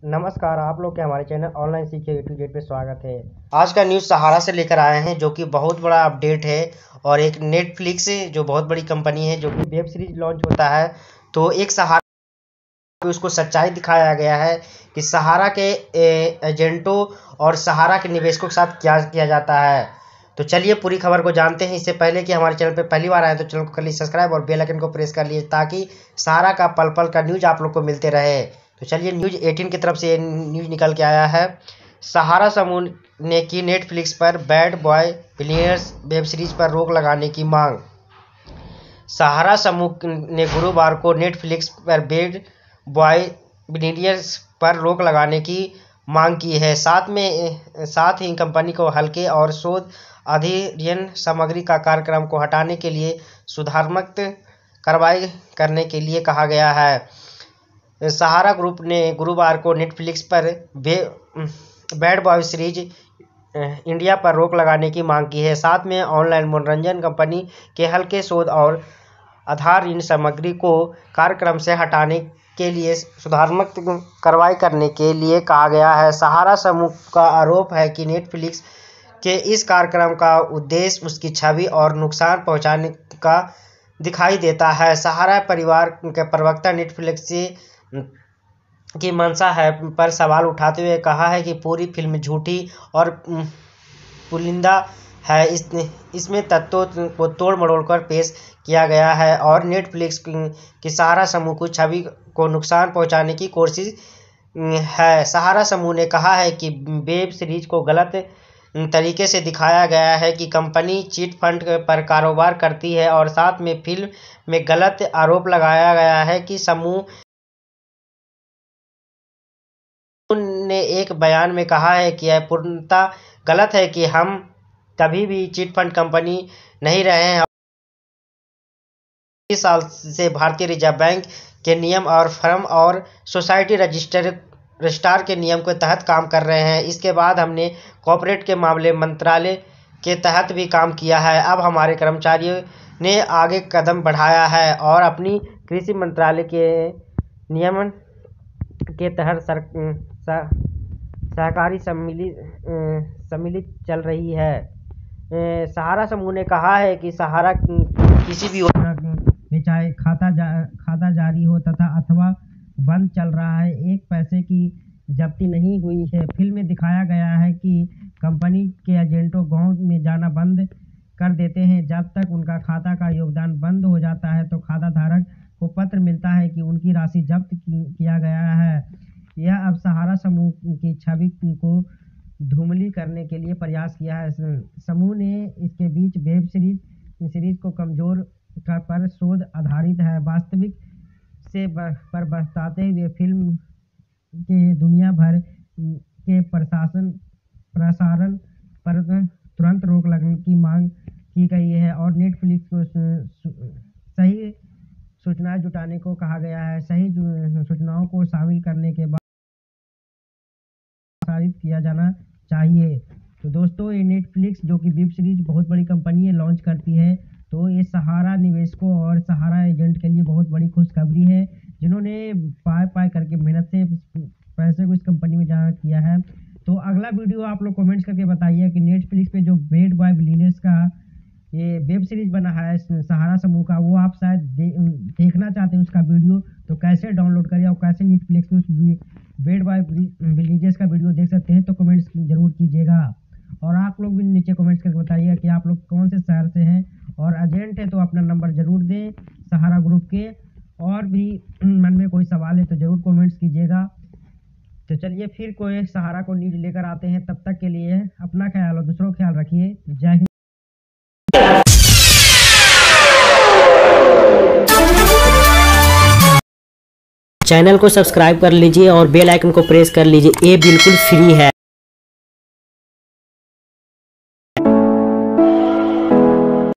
नमस्कार, आप लोग के हमारे चैनल ऑनलाइन सीखे A to Z पे स्वागत है। आज का न्यूज़ सहारा से लेकर आए हैं, जो कि बहुत बड़ा अपडेट है। और एक नेटफ्लिक्स जो बहुत बड़ी कंपनी है, जो कि वेब सीरीज लॉन्च होता है, तो एक सहारा पे उसको सच्चाई दिखाया गया है कि सहारा के एजेंटों और सहारा के निवेशकों के साथ क्या किया जाता है। तो चलिए पूरी खबर को जानते हैं। इससे पहले कि हमारे चैनल पे पहली बार आए तो चैनल को कर लीजिए सब्सक्राइब और बेल आइकन को प्रेस कर लीजिए, ताकि सहारा का पल पल का न्यूज़ आप लोग को मिलते रहे। तो चलिए न्यूज़ 18 की तरफ से ये न्यूज़ निकल के आया है। सहारा समूह ने की नेटफ्लिक्स पर bad boy billionaires web series पर रोक लगाने की मांग। सहारा समूह ने गुरुवार को नेटफ्लिक्स पर बैड बॉय बिलियनर्स पर रोक लगाने की मांग की है। साथ ही कंपनी को हल्के और शोध अध्ययन सामग्री का कार्यक्रम को हटाने के लिए सुधारात्मक कार्रवाई करने के लिए कहा गया है। सहारा ग्रुप ने गुरुवार को नेटफ्लिक्स पर बैड बॉय सीरीज इंडिया पर रोक लगाने की मांग की है। साथ में ऑनलाइन मनोरंजन कंपनी के हल्के शोध और आधारहीन सामग्री को कार्यक्रम से हटाने के लिए सुधारात्मक कार्रवाई करने के लिए कहा गया है। सहारा समूह का आरोप है कि नेटफ्लिक्स के इस कार्यक्रम का उद्देश्य उसकी छवि और नुकसान पहुंचाने का दिखाई देता है। सहारा परिवार के प्रवक्ता नेटफ्लिक्स की मंशा है पर सवाल उठाते हुए कहा है कि पूरी फिल्म झूठी और पुलिंदा है। इसमें तत्वों को तोड़ मरोड़ कर पेश किया गया है और नेटफ्लिक्स की सहारा समूह की छवि को नुकसान पहुंचाने की कोशिश है। सहारा समूह ने कहा है कि वेब सीरीज को गलत तरीके से दिखाया गया है कि कंपनी चिट फंड पर कारोबार करती है, और साथ में फिल्म में गलत आरोप लगाया गया है कि समूह ने एक बयान में कहा है कि यह पूर्णतः गलत है कि हम कभी भी चिट फंड कंपनी नहीं रहे हैं। 20 साल से भारतीय रिजर्व बैंक के नियम और फर्म और सोसाइटी रजिस्ट्रार के नियम के तहत काम कर रहे हैं। इसके बाद हमने कॉर्पोरेट के मामले मंत्रालय के तहत भी काम किया है। अब हमारे कर्मचारियों ने आगे कदम बढ़ाया है और अपनी कृषि मंत्रालय के नियमन के तहत सहकारी सम्मिलित चल रही है। सहारा समूह ने कहा है कि सहारा किसी भी योजना में चाहे खाता जारी हो तथा अथवा बंद चल रहा है, एक पैसे की जब्ती नहीं हुई है। फिल्म में दिखाया गया है कि कंपनी के एजेंटों गांव में जाना बंद कर देते हैं। जब तक उनका खाता का योगदान बंद हो जाता है तो खाता धारक को पत्र मिलता है कि उनकी राशि जब्त किया गया है। यह अब सहारा समूह की छवि को धूमिल करने के लिए प्रयास किया है। समूह ने इसके बीच वेब सीरीज को कमजोर पर शोध आधारित है वास्तविक से पर बताते हुए फिल्म के दुनिया भर के प्रसारण पर तुरंत रोक लगने की मांग की गई है और नेटफ्लिक्स को सही सूचनाएं जुटाने को कहा गया है। सही सूचनाओं को शामिल करने के बाद प्रसारित किया जाना चाहिए। तो दोस्तों, ये नेटफ्लिक्स जो कि वेब सीरीज बहुत बड़ी कंपनी है लॉन्च करती है, तो ये सहारा निवेशकों और सहारा एजेंट के लिए बहुत बड़ी खुशखबरी है, जिन्होंने पाई करके मेहनत से पैसे को इस कंपनी में जमा किया है। तो अगला वीडियो आप लोग कमेंट्स करके बताइए कि नेटफ्लिक्स पे जो बैड बॉय बिलियनर्स का ये वेब सीरीज बना है सहारा समूह का, वो आप शायद देखना चाहते हैं उसका वीडियो, तो कैसे डाउनलोड करिए और कैसे नेटफ्लिक्स पे उस बैड बॉय बिलियनर्स का वीडियो देख सकते हैं, तो कमेंट्स जरूर कीजिएगा। और आप लोग भी नीचे कमेंट्स करके बताइए कि आप लोग कौन से शहर से हैं और एजेंट है तो अपना नंबर जरूर दें सहारा ग्रुप के। और भी मन में कोई सवाल है तो जरूर कमेंट्स कीजिएगा। तो चलिए फिर कोई सहारा को न्यूज़ लेकर आते हैं। तब तक के लिए अपना ख्याल और दूसरों का ख्याल रखिए। जय हिंद। चैनल को सब्सक्राइब कर लीजिए और बेल आइकन को प्रेस कर लीजिए, ये बिल्कुल फ्री है।